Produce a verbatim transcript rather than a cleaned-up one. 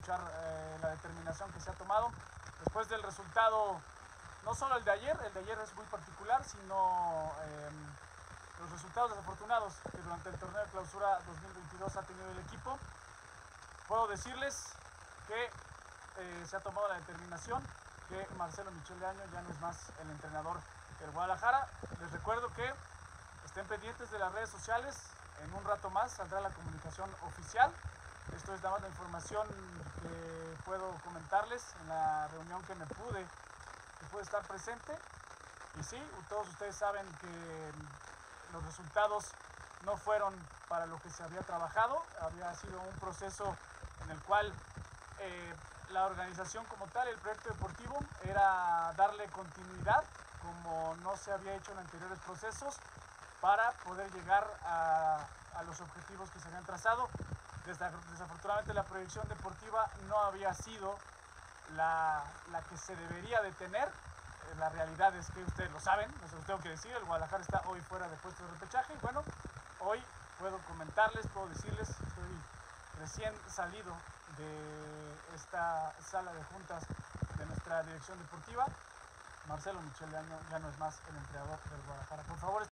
escuchar eh, la determinación que se ha tomado después del resultado, no solo el de ayer, el de ayer es muy particular, sino eh, los resultados desafortunados que durante el torneo de clausura dos mil veintidós ha tenido el equipo. Puedo decirles que eh, se ha tomado la determinación que Marcelo Michel Leaño ya no es más el entrenador del Guadalajara. Les recuerdo que estén pendientes de las redes sociales, en un rato más saldrá la comunicación oficial. Esto es nada más la información que puedo comentarles en la reunión que me pude, que pude estar presente. Y sí, todos ustedes saben que los resultados no fueron para lo que se había trabajado. Había sido un proceso en el cual eh, la organización como tal, el proyecto deportivo, era darle continuidad como no se había hecho en anteriores procesos para poder llegar a, a los objetivos que se habían trazado. Desafortunadamente la proyección deportiva no había sido la, la que se debería de tener. La realidad es que ustedes lo saben, no se los tengo que decir, el Guadalajara está hoy fuera de puesto de repechaje. Y bueno, hoy puedo comentarles, puedo decirles, estoy recién salido de esta sala de juntas de nuestra dirección deportiva. Marcelo Michel Leaño ya no es más el entrenador del Guadalajara. Por favor,